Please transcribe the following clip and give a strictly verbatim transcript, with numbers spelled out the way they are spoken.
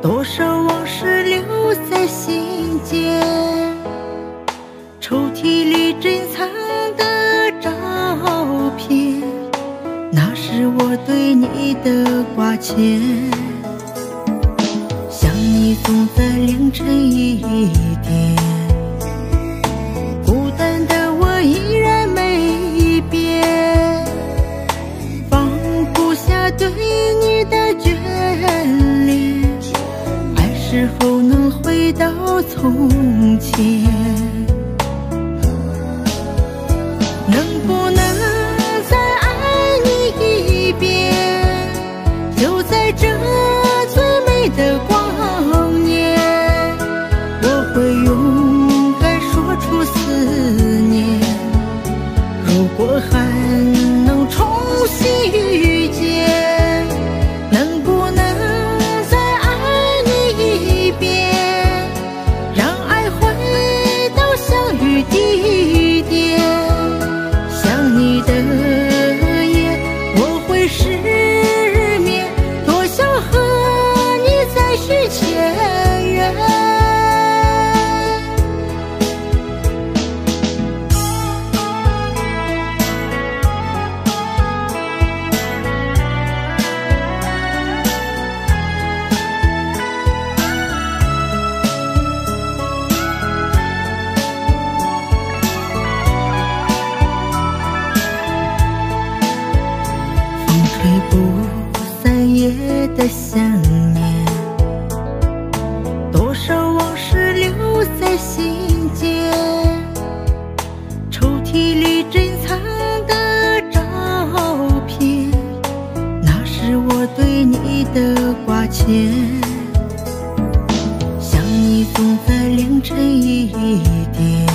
多少往事留在心间，抽屉里珍藏的照片，那是我对你的挂牵。想你总在凌晨一点，孤单的我依然没变，放不下对你的眷恋，爱是否能回到从前？能不能再爱你一遍？就在这最美的光年，我会勇敢说出思念。如果还能重新遇见，能不能再爱你一遍？让爱回到相遇地点。想你的夜，我会失眠，多想和你再续前缘。吹不散夜的想念，多少往事留在心间，抽屉里珍藏的照片，那是我对你的挂牵。想你总在凌晨一点，